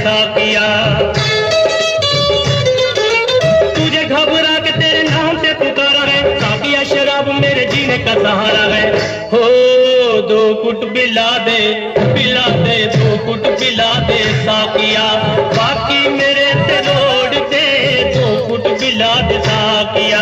साकिया। तुझे घबरा के तेरे नाम से पुकारा है साकिया, शराब मेरे जीने का सहारा है। हो दो कुट पिला दे, पिला दे, दो कुट पिला दे साकिया, बाकी मेरे से रोड दे, दो कुट पिला दे साकिया।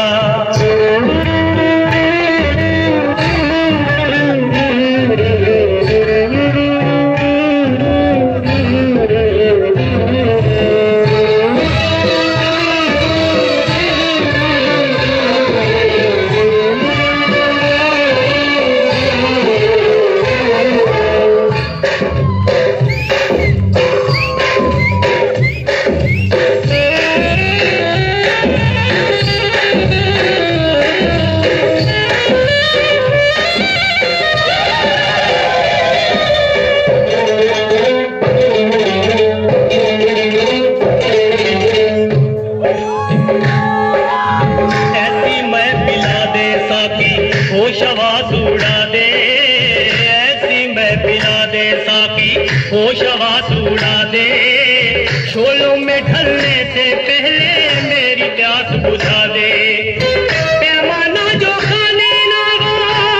होशवास उड़ा दे, ऐसी मैं पिला दे साकी, होशवास उड़ा दे, शोलों में ढलने से पहले मेरी प्यास बुझा दे। पैमाना जो खाली ना हो,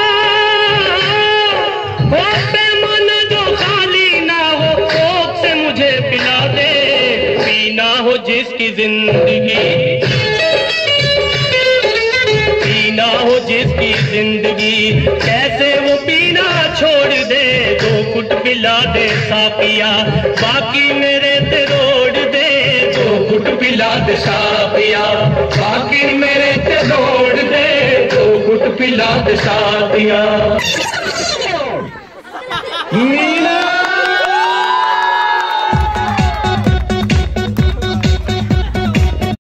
पैमाना जो खाली ना हो, कोक से मुझे पिला दे, पीना हो जिसकी जिंदगी, पीना हो जिसकी जिंदगी, कैसे वो पीना छोड़ दे, दो कुट पिला दे साकिया, बाकी मेरे से रोड दे, दो कुट पिला दे साकिया, बाकी मेरे से रोड दे, दो कुट पिला दे साकिया।